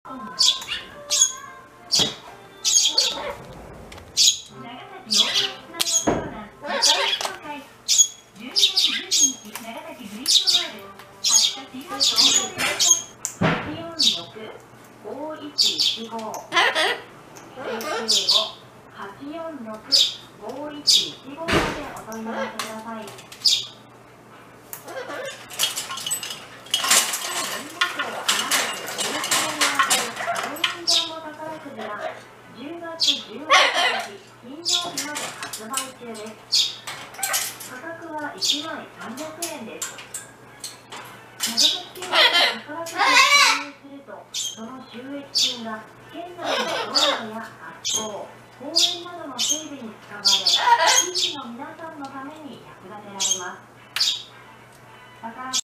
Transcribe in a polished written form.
価格は1万300円です。長崎県内で宝くじを購入すると、その収益金が県内の道路や学校、公園などの整備に使われ、地域の皆さんのために役立てられます。